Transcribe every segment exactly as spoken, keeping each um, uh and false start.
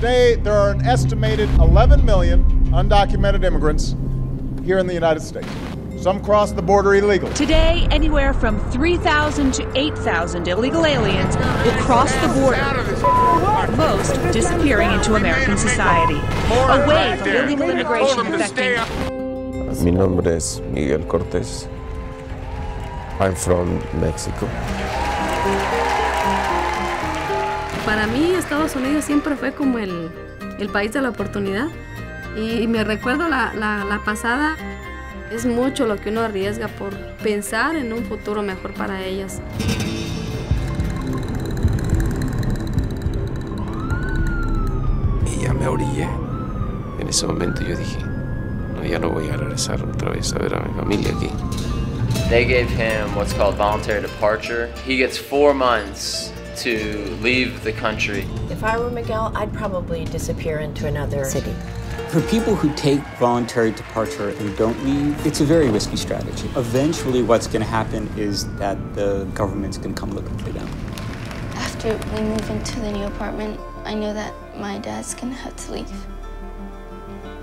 Today, there are an estimated eleven million undocumented immigrants here in the United States. Some cross the border illegally. Today, anywhere from three thousand to eight thousand illegal aliens will cross the border, most disappearing into American society, away from illegal immigration affecting. Mi nombre es Miguel Cortes. I'm from Mexico. Para mí, Estados Unidos siempre fue como el, el país de la oportunidad. Y me recuerdo la, la, la pasada. Es mucho lo que uno arriesga por pensar en un futuro mejor para ellas. Y ya me orillé. En ese momento yo dije, no, ya no voy a regresar otra vez a ver a mi familia aquí. They gave him what's called voluntary departure. He gets four months to leave the country. If I were Miguel, I'd probably disappear into another city. For people who take voluntary departure and don't leave, it's a very risky strategy. Eventually, what's going to happen is that the government's going to come looking for them. After we move into the new apartment, I know that my dad's going to have to leave.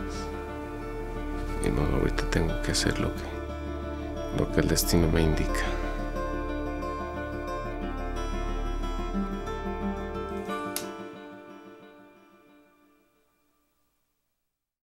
Y no, ahorita tengo que hacer lo que, lo que el destino me indica.